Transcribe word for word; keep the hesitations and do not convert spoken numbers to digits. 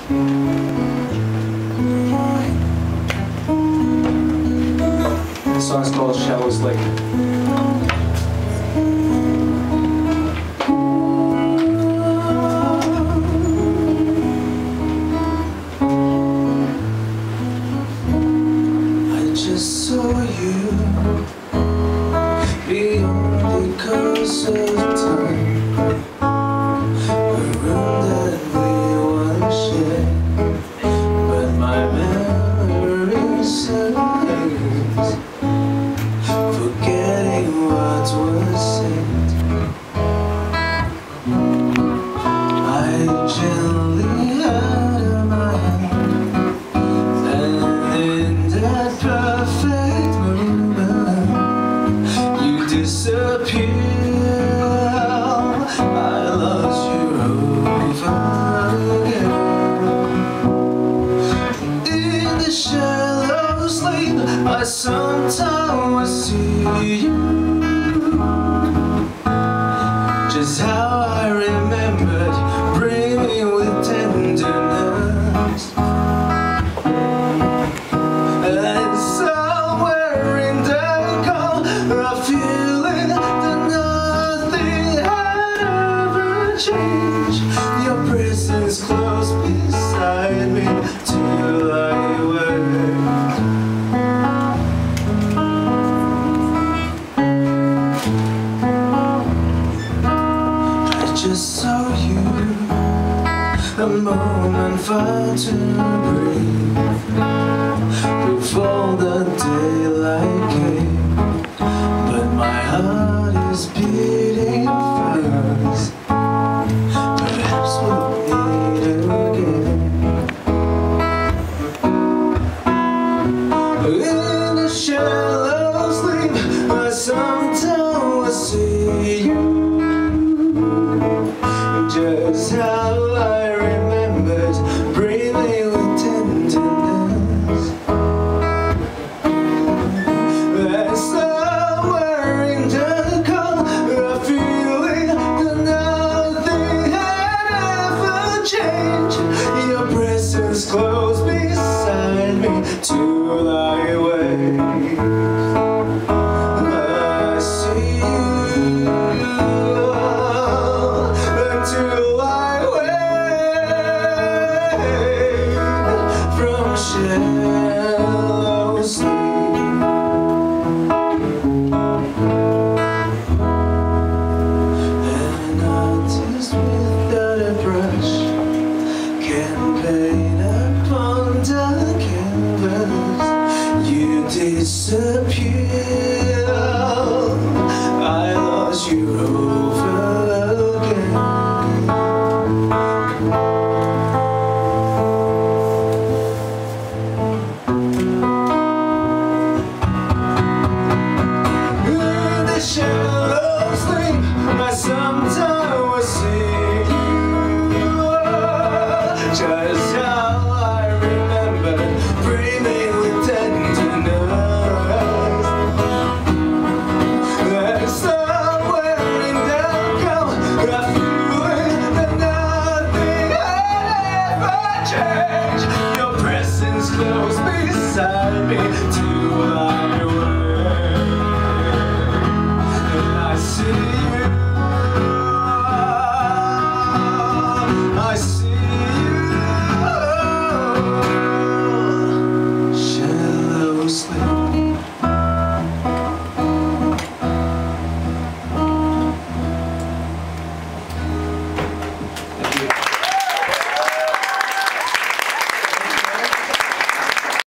The song's called Shallow Sleep. Saw you beyond the course of time, a room that we once shared, but my memory survives, forgetting what was said. I gently had a mind, and in that perfect disappear. I lost you over again. In the shallow sleep, I sometimes see you, just how I remembered, brimming with tenderness. And somewhere in the calm, I feel change. Your presence close beside me till I wake. I just saw you, a moment far to breathe, before the daylight came, but my heart is beating fast. In the shallow sleep, I sometimes see you, just how I remembered, breathing with tenderness. And somewhere in the calm, a feeling that nothing had ever changed. Your presence close beside me till I wake. I see you until I wake from shallow sleep. An artist without a brush can paint upon the canvas. You disappear. I lost you over